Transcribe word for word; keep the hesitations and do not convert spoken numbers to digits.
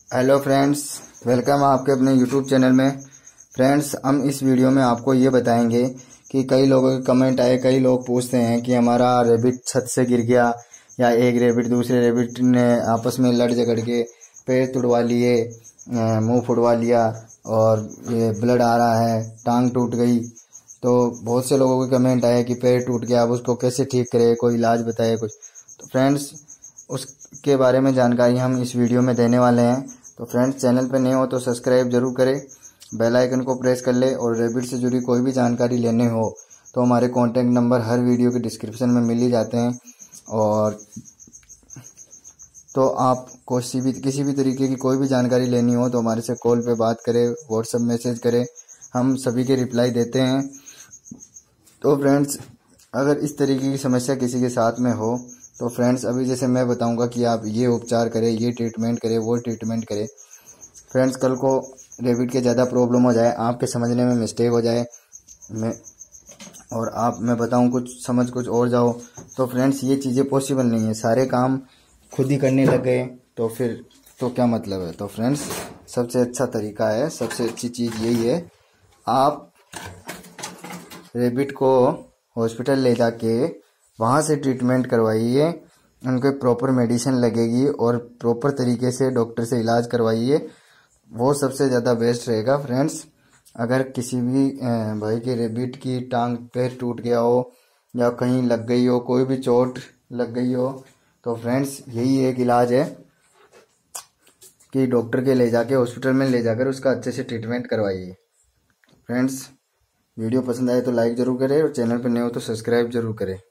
Hello friends, welcome आपके अपने YouTube channel में। फ्रेंड्स, हम इस वीडियो में आपको ये बताएंगे कि कई लोगों के कमेंट आए, कई लोग पूछते हैं कि हमारा रेबिट छत से गिर गया या एक रेबिट दूसरे रेबिट ने आपस में लड़ झगड़ के पैर तुड़वा लिए, मुंह फुड़वा लिया और ये ब्लड आ रहा है, टांग टूट गई। तो बहुत से लोगों के कमेंट आए कि पैर टूट गया, अब उसको कैसे ठीक करें, कोई इलाज बताए कुछ। तो फ्रेंड्स, उसके बारे में जानकारी हम इस वीडियो में देने वाले हैं। तो फ्रेंड्स, चैनल पर नए हो तो सब्सक्राइब जरूर करें, बेल आइकन को प्रेस कर ले। और रेबिट से जुड़ी कोई भी जानकारी लेने हो तो हमारे कॉन्टैक्ट नंबर हर वीडियो के डिस्क्रिप्शन में मिल ही जाते हैं। और तो आप किसी भी किसी भी तरीके की कोई भी जानकारी लेनी हो तो हमारे से कॉल पे बात करें, व्हाट्सएप मैसेज करें, हम सभी के रिप्लाई देते हैं। तो फ्रेंड्स, अगर इस तरीके की समस्या किसी के साथ में हो तो फ्रेंड्स, अभी जैसे मैं बताऊंगा कि आप ये उपचार करें, ये ट्रीटमेंट करें, वो ट्रीटमेंट करें। फ्रेंड्स, कल को रेबिट के ज़्यादा प्रॉब्लम हो जाए, आपके समझने में मिस्टेक हो जाए मैं और आप मैं बताऊं कुछ समझ कुछ और जाओ, तो फ्रेंड्स ये चीज़ें पॉसिबल नहीं है। सारे काम खुद ही करने लग गए तो फिर तो क्या मतलब है। तो फ्रेंड्स, सबसे अच्छा तरीका है, सबसे अच्छी चीज़ यही है, आप रेबिट को हॉस्पिटल ले जाके वहाँ से ट्रीटमेंट करवाइए, उनके प्रॉपर मेडिसिन लगेगी और प्रॉपर तरीके से डॉक्टर से इलाज करवाइए, वो सबसे ज़्यादा बेस्ट रहेगा। फ्रेंड्स, अगर किसी भी भाई के रेबिट की टांग पैर टूट गया हो या कहीं लग गई हो, कोई भी चोट लग गई हो, तो फ्रेंड्स यही एक इलाज है कि डॉक्टर के ले जाके हॉस्पिटल में ले जाकर उसका अच्छे से ट्रीटमेंट करवाइए। फ्रेंड्स, वीडियो पसंद आए तो लाइक ज़रूर करें और चैनल पर नए हो तो सब्सक्राइब जरूर करें।